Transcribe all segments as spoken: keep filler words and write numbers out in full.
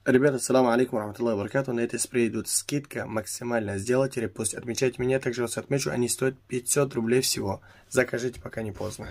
Ребята, ассаламу алейкум рахматуллахи баракату. На этой спрей идут скидка максимально. Сделайте репост, отмечайте меня, также вас отмечу. Они стоят пятьсот рублей всего. Закажите, пока не поздно.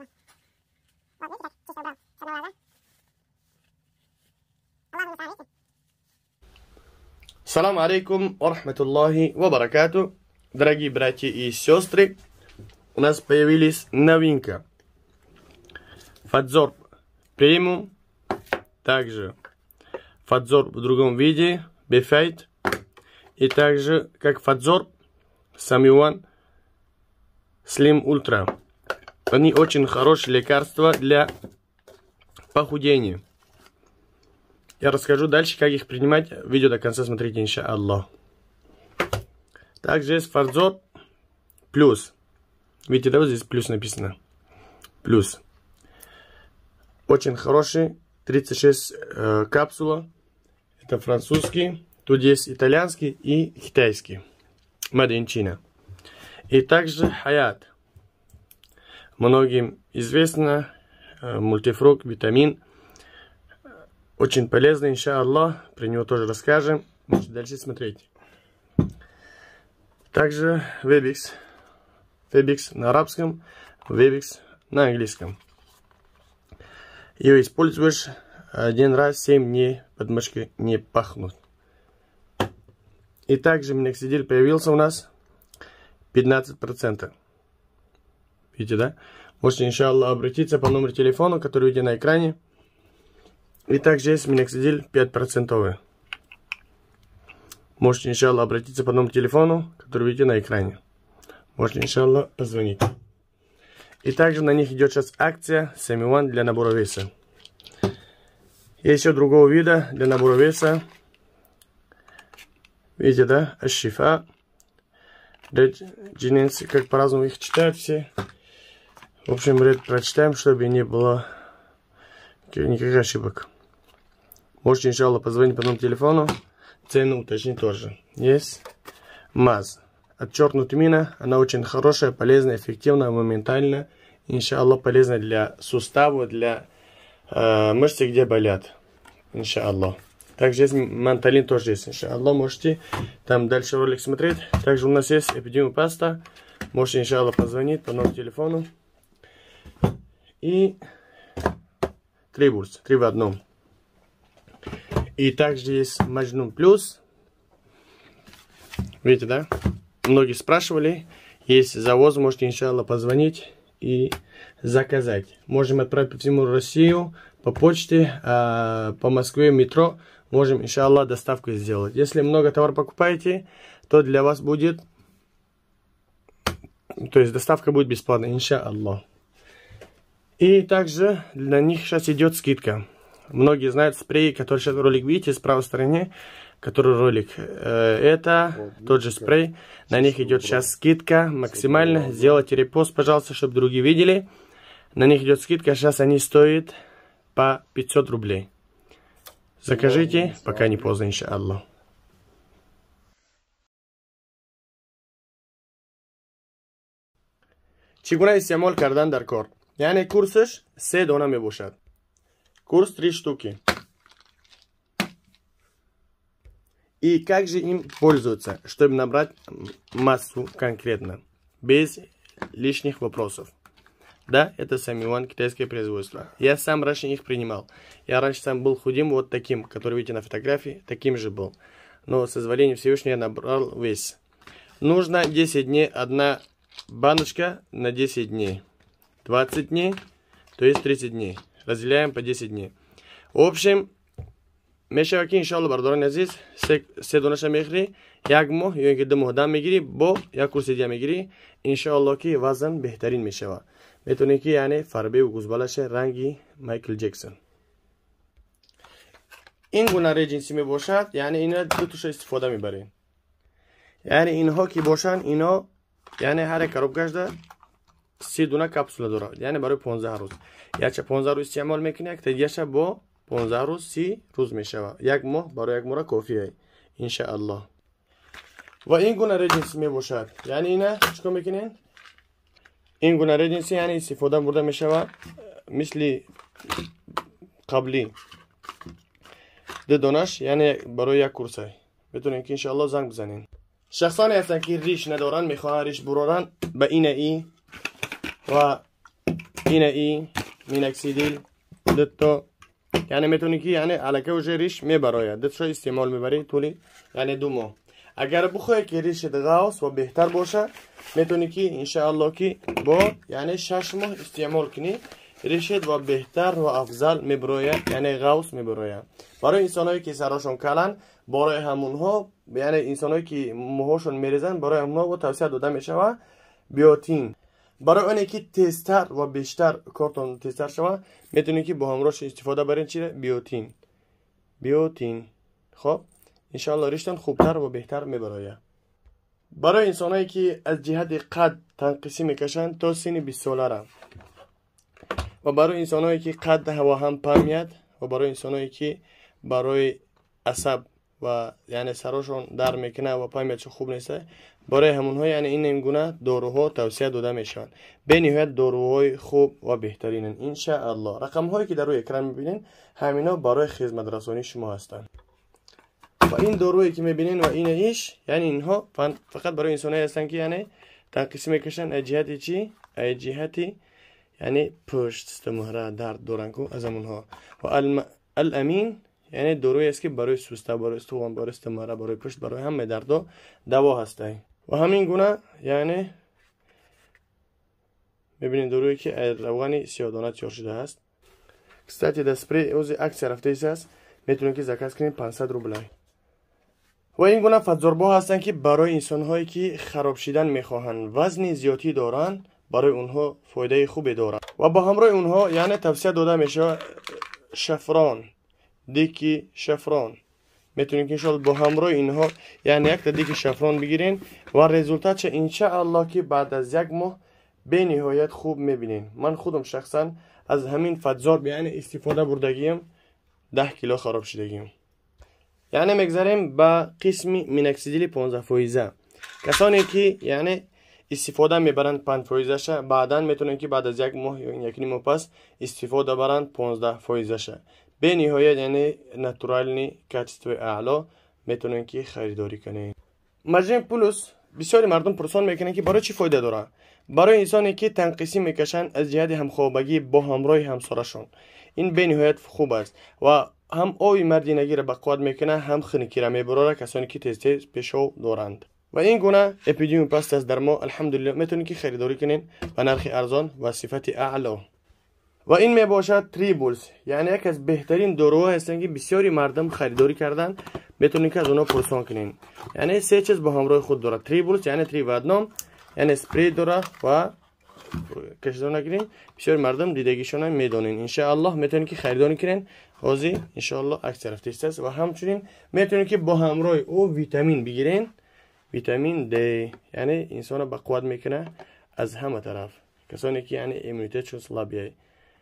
Ассаламу алейкум рахматуллахи ва баракату. Дорогие братья и сестры, у нас появились новинка. Фадзор премиум, также Фадзор в другом виде, Бефайт, и также как Фадзор, Самиуан, Слим Ультра. Они очень хорошие лекарства для похудения. Я расскажу дальше, как их принимать. Видео до конца смотрите, иншаллах. Также есть Фадзор Плюс. Видите, да, вот здесь плюс написано. Плюс. Очень хороший. тридцать шесть э, капсула. Это французский. Тут есть итальянский и китайский. Made in China. И также Хаят. Многим известно. Э, мультифрукт, витамин. Очень полезный, иншаллах. Про него тоже расскажем. Можете дальше смотреть. Также Вебикс. Вебикс на арабском. Вебикс на английском. Ее используешь один раз, семь дней, подмышки не пахнут. И также миноксидил появился у нас пятнадцать процентов. Видите, да? Можете, иншаллах, обратиться по номеру телефона, который видите на экране. И также есть миноксидил пять процентов. Можете, иншаллах, обратиться по номеру телефону, который видите на экране. Можете, иншаллах, позвонить. И также на них идет сейчас акция Самиуан для набора веса. Есть еще другого вида для набора веса. Видите, да? Аш-Шифа. Джиненси, как по-разному их читают все. В общем, прочитаем, чтобы не было никаких ошибок. Можете, иншаллах, позвонить по номеру телефону. Цену уточнить тоже. Есть МАЗ. Отчеркнут мина. Она очень хорошая, полезная, эффективная, моментально. Иншаллах, полезна для суставов, для э, мышц, где болят. Иншаллах. Также есть манталин, тоже есть. Иншаллах, можете там дальше ролик смотреть. Также у нас есть эпидемиопаста. Можете, иншаллах, позвонить по номеру телефону. И трибурс. Три в одном. И также есть Маджнун Плюс. Видите, да? Многие спрашивали. Есть завоз, можете, иншаллах, позвонить и заказать. Можем отправить по всему Россию, по почте, а по Москве, метро. Можем, иншаллах, доставку сделать. Если много товара покупаете, то для вас будет, то есть доставка будет бесплатная, иншаллах. И также для них сейчас идет скидка. Многие знают спреи, который сейчас ролик видите с правой стороны, который ролик. Это тот же спрей. На них идет сейчас скидка максимально. Сделайте репост, пожалуйста, чтобы другие видели. На них идет скидка. Сейчас они стоят по пятьсот рублей. Закажите, пока не поздно, иншаллах. چگونه استعمال کردن در کار؟ یعنی کورسش سه دانه می باشد. Курс три штуки. И как же им пользоваться, чтобы набрать массу конкретно, без лишних вопросов. Да, это Самиуан, китайское производство. Я сам раньше их принимал. Я раньше сам был худым, вот таким, который видите на фотографии, таким же был. Но с созволения Всевышнего я набрал вес. Нужно десять дней, одна баночка на десять дней. двадцать дней, то есть тридцать дней. Разделяем по десять дней. В общем, мешава ки иншаллах бардоран азиз се донаша мехри як моҳ ё ин ки ду моҳ дам мегирӣ бо як курси дига мегирӣ иншаллах ки вазн беҳтарин мешава. Метавонӣ ки яъне фарбе ва гузбалаша ранги Майкл Джексон. ин гуна реҷинси мебошад, яъне ина ду туша истифода мебарем. яъне инҳо ки бошанд, ино яъне ҳар як коробкашда سی دونه کپسول داره، یعنی برای پانزده روز. یعنی پانزده روز استعمال میکنه، یک دیگه با پانزده روز سی روز میشه. یک ماه برای یک ماه کافیه ان شاء الله. و این گونه رژیمس میباشد. یعنی اینا چیکار میکنین؟ این گونه رژیمس یعنی استفاده برده میشه مثل قبلی. ده دونش یعنی برای یک کورسه میتونین که انشالله زنگ بزنین. شخصانی هستن که ریش ندارن میخوان ریش برورن به این ای و این ای مینوکسیدیل دتا یعنی میتونی که یعنی علاقه وجه ریش میبراید دتش استعمال میبری طولی یعنی دو ماه. اگر بخوای که ریش غوص و بهتر باشه میتونی که انشاءالله که با یعنی شش ماه استعمال کنی ریشت و بهتر و افضل میبراید یعنی غوص میبراید. برای انسانایی که سراشون کلن برای همونها یعنی انسانایی که موهاشون میریزن برای همونها و توصیه داده میشه و بیوتین. برای اونی که تیزتر و بیشتر کارتون تیزتر شوه میتونی که با همراهش استفاده برین چیه بیوتین بیوتین. خب انشاءالله ریشتون خوبتر و بهتر میبراید. برای انسانایی که از جهت قد تنقیسی میکشن تا سن بیست ساله را و برای انسانایی که قد هوا هم پم میاد و برای انسانایی که برای عصب و یعنی سراشون در میکنه و پای میاد خوب نیسته برای همونها یعنی این نمونه داروها توصیه داده میشن. به نهایت داروهای خوب و بهترینن ان شاء الله. رقم هایی که در روی اکران میبینین همینا برای خدمت رسانی شما هستن و این دارویی که میبینین و این ایش یعنی اینها فقط برای انسانایی هستن که یعنی تنقیسی میکشن از جهت چی از جهت یعنی پشت استمهره درد دارن کو از همونها. و الم... الامین یعنی دارویی است که برای سوسته برای استخوان برای استمهره برای پشت برای همه دردا دوا هسته و همین گونه یعنی ببینید دارویی که روغن سیاه‌دانه تیار شده است. کستاتی در اسپری اوز عکس رفته است میتونید که زکات کنید پانصد روبل. و این گونه فضربا هستن که برای انسان هایی که خراب شدن میخواهند وزن زیادی دارن برای اونها فایده خوبی داره و با همراه اونها یعنی توصیه داده میشه شفران دیکی شفران میتونین که انشاءالله با همراه اینها یعنی یک تا دیکی شفران بگیرین و رزولتاتش انشاءالله که بعد از یک ماه به نهایت خوب میبینین. من خودم شخصا از همین فضرب یعنی استفاده بردگیم ده کیلو خراب شدگیم. یعنی مگذاریم به قسم مینوکسیدیل پانزده فایزه. کسانی که یعنی استفاده میبرند پنج فایزش بعدا میتونن که بعد از یک ماه یا یک نیم ماه پس استفاده برند پانزده فایزش. به نهایت یعنی ناتورال کاتست اعلا میتونن که خریداری کنین. مارژین پولس بسیاری مردم پرسان میکنن که برای چی فایده داره؟ برای انسانی که تنقیسی میکشن از جهت همخوابگی با همراه همسرشون این به نهایت خوب است و هم آوی مردینگی را به قوت میکنه هم خنکی را میبراره کسانی که تیز تیز پیشو دارند. و این گونه اپیدیوم پست از در ما الحمدلله میتونید که خریداری کنین به نرخ ارزان و صفت اعلا. و این می باشد تریبولز یعنی یک از بهترین داروها هستن که بسیاری مردم خریداری کردن میتونید که از اونها پرسان کنین. یعنی سه چیز با همراه خود داره. تریبولز یعنی تری ودنام یعنی اسپری داره و کشیدن نکنین بسیاری مردم دیدگیشون میدونین. ان شاء الله میتونید که خریداری کنین. حاضر ان شاء الله عکس رفته است و همچنین میتونید که با همراه او ویتامین بگیرین. ویتامین دی یعنی انسان با قوت میکنه از همه طرف کسانی که یعنی ایمونیته چون سلابیه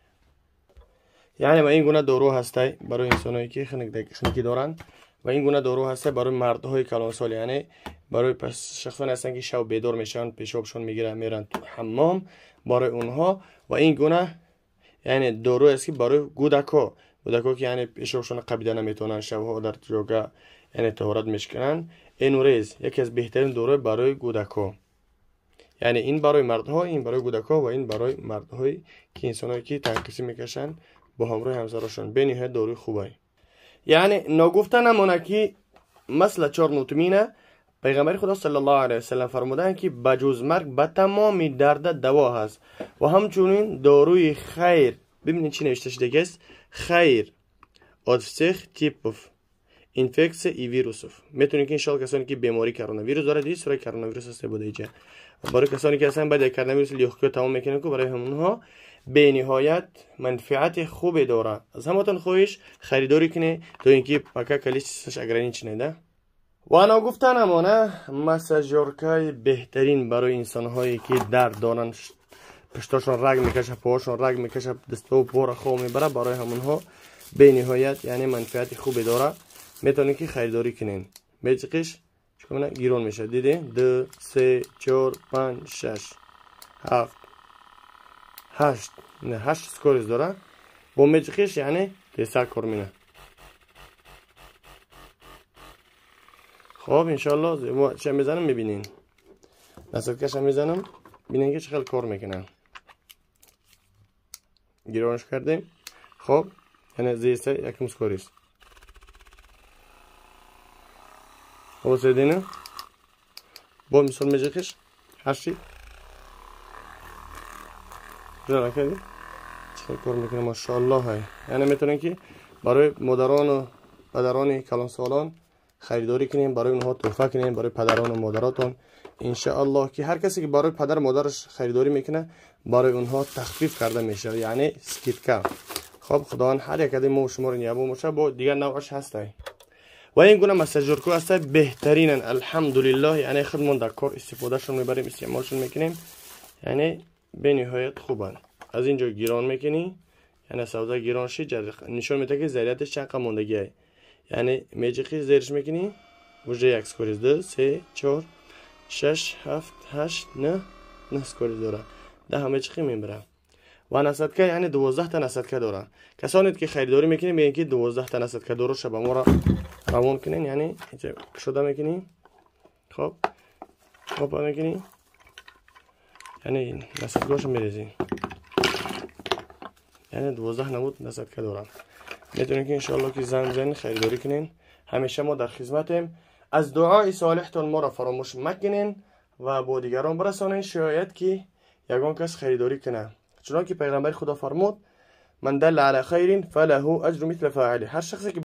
یعنی و این گونه دارو هسته برای انسانایی که خنکی دارن و این گونه دارو هسته برای مردهای کلانسال یعنی برای پس شخصانی هستن که شب بیدار میشن پیشابشون میگیره میرن تو حمام برای اونها. و این گونه یعنی دارو است که برای کودکا کودکا که یعنی پیشابشون قبیده نمیتونن شبها در جوگا یعنی طهارت میشکنن. اینوریز یکی از بهترین دارو برای کودکا یعنی این برای مردها این برای کودکا و این برای مردهایی که انسانایی که تنقیسی میکشن با همراه همسرشون به نهایت داروی خوبه. یعنی نگفته نمونه که مثل چهار نوتمینه پیغمبر خدا صلی الله علیه و سلم فرمودن که بجز مرگ به تمام درد دوا هست و همچنین داروی خیر. ببینید چی نوشته شده است خیر od všech typov infekce i virusov. میتونید که انشالله کسانی که بیماری کرونا ویروس داره دیگه سرای کرونا ویروس است بوده ایجا برای کسانی که اصلا بعد کرونا ویروس لیوخکو تمام میکنن که برای همونها به نهایت منفعت خوبی داره. از همتون خواهش خریداری کنه تا اینکه پاکا کلیسش اگرانی چی نده. و انا گفتن امانه مساژورکای بهترین برای انسانهایی که درد دارن پشتاشون رگ میکشه پاهاشون رگ میکشه دسته و پا را خواه میبره برای همونها به نهایت یعنی منفعت خوبی داره. میتونید که خریداری کنین. میچقیش چکمونه گیرون میشه دیدین دو سه چهار پنج شش هفت هشت نه هشت سکوریز داره با میچقیش یعنی تیسر کار مینه خب انشالله چه میزنم میبینین. نصدکش هم میزنم ببینین که چقدر کار میکنه. گیرانش کردیم. خب یعنی زیسته یکم سکوریست. خب سیدینه با مثال میجیخش هرچی جا نکردی چقدر کار میکنه ماشاءالله. های یعنی میتونین که برای مادران و پدران کلان سالان خریداری کنیم، برای اونها تحفه کنیم، برای پدران و مادراتون انشاءالله که هر کسی که برای پدر و مادرش خریداری میکنه برای اونها تخفیف کرده میشه، یعنی سکیتکا. خب خداوند هر یک ما و شما رو نیابو باشه. با دیگر نوعش هسته و این گونه مساجرکو هسته بهترینن الحمدلله. یعنی خودمون در کار استفاده شون میبریم، استعمالشون میکنیم، یعنی به نهایت خوبن. از اینجا گیران میکنی یعنی سودا گیران شی نشون میده که ذریعتش چند ماندگیه. یعنی میجیخی زیرش میکنی وجه یک سکوریز دو سه چهار شش هفت هشت نه نه سکوریز داره ده همه چیخی میبره. و نصدکه یعنی دوازده تا نصدکه داره. کسانی که خریداری میکنین میگن که دوازده تا نصدکه داره شب ما را روان کنین. یعنی اینجا شده میکنین. خب خب میکنین یعنی نصدکهاشو میریزین. یعنی دوازده نمود نصدکه دارن. میتونین که انشاءالله که زنگ بزنین خریداری کنین. همیشه ما در خدمتیم. از دعای صالحتون ما را فراموش مکنین و با دیگران برسانین شاید که یگان کس خریداری کنه. چون که پیغمبر خدا فرمود من دل علی خیر فله اجر مثل فاعله. هر شخصی که